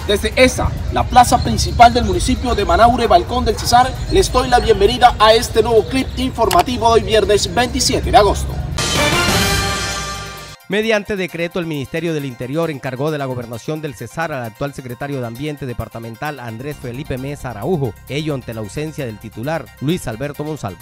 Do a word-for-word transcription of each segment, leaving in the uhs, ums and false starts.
Desde esa, la plaza principal del municipio de Manaure, Balcón del Cesar, les doy la bienvenida a este nuevo clip informativo de hoy viernes veintisiete de agosto. Mediante decreto, el Ministerio del Interior encargó de la gobernación del Cesar al actual secretario de Ambiente departamental Andrés Felipe Mesa Araujo, ello ante la ausencia del titular Luis Alberto Monsalvo.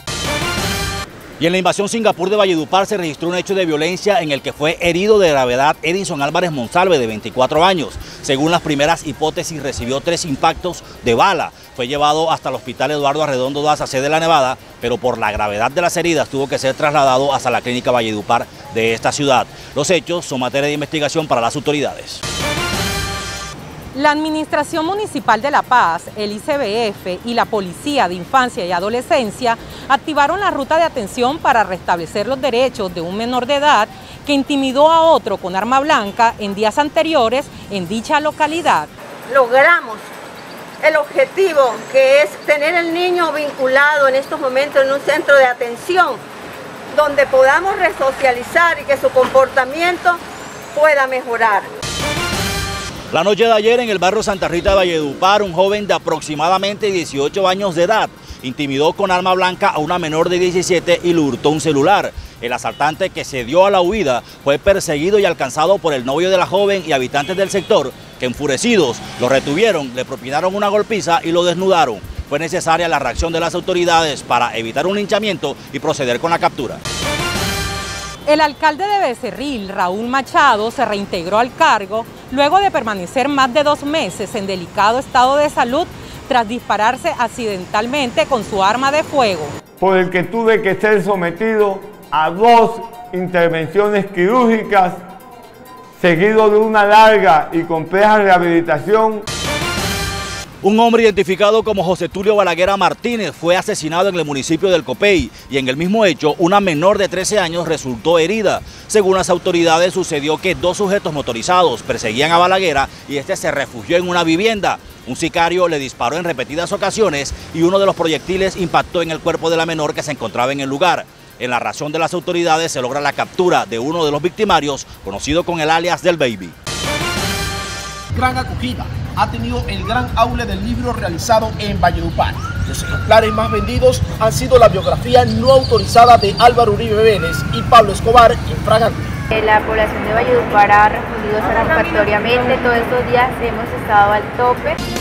Y en la invasión Singapur de Valledupar se registró un hecho de violencia en el que fue herido de gravedad Edinson Álvarez Monsalve, de veinticuatro años. Según las primeras hipótesis, recibió tres impactos de bala. Fue llevado hasta el hospital Eduardo Arredondo Daza, sede de La Nevada, pero por la gravedad de las heridas tuvo que ser trasladado hasta la clínica Valledupar de esta ciudad. Los hechos son materia de investigación para las autoridades. La Administración Municipal de La Paz, el I C B F y la Policía de Infancia y Adolescencia activaron la ruta de atención para restablecer los derechos de un menor de edad que intimidó a otro con arma blanca en días anteriores en dicha localidad. Logramos el objetivo, que es tener el niño vinculado en estos momentos en un centro de atención donde podamos resocializar y que su comportamiento pueda mejorar. La noche de ayer en el barrio Santa Rita de Valledupar, un joven de aproximadamente dieciocho años de edad intimidó con arma blanca a una menor de diecisiete y le hurtó un celular. El asaltante, que se dio a la huida, fue perseguido y alcanzado por el novio de la joven y habitantes del sector, que enfurecidos lo retuvieron, le propinaron una golpiza y lo desnudaron. Fue necesaria la reacción de las autoridades para evitar un linchamiento y proceder con la captura. El alcalde de Becerril, Raúl Machado, se reintegró al cargo luego de permanecer más de dos meses en delicado estado de salud tras dispararse accidentalmente con su arma de fuego. Por el que tuve que ser sometido a dos intervenciones quirúrgicas, seguido de una larga y compleja rehabilitación. Un hombre identificado como José Tulio Balaguer Martínez fue asesinado en el municipio del Copey y en el mismo hecho una menor de trece años resultó herida. Según las autoridades, sucedió que dos sujetos motorizados perseguían a Balaguer y este se refugió en una vivienda. Un sicario le disparó en repetidas ocasiones y uno de los proyectiles impactó en el cuerpo de la menor que se encontraba en el lugar. En la razón de las autoridades se logra la captura de uno de los victimarios, conocido con el alias del Baby. Gran acogida ha tenido el gran aule del libro realizado en Valledupar. Los ejemplares más vendidos han sido la biografía no autorizada de Álvaro Uribe Vélez y Pablo Escobar, Infragante. La población de Valledupar ha respondido satisfactoriamente, todos estos días hemos estado al tope.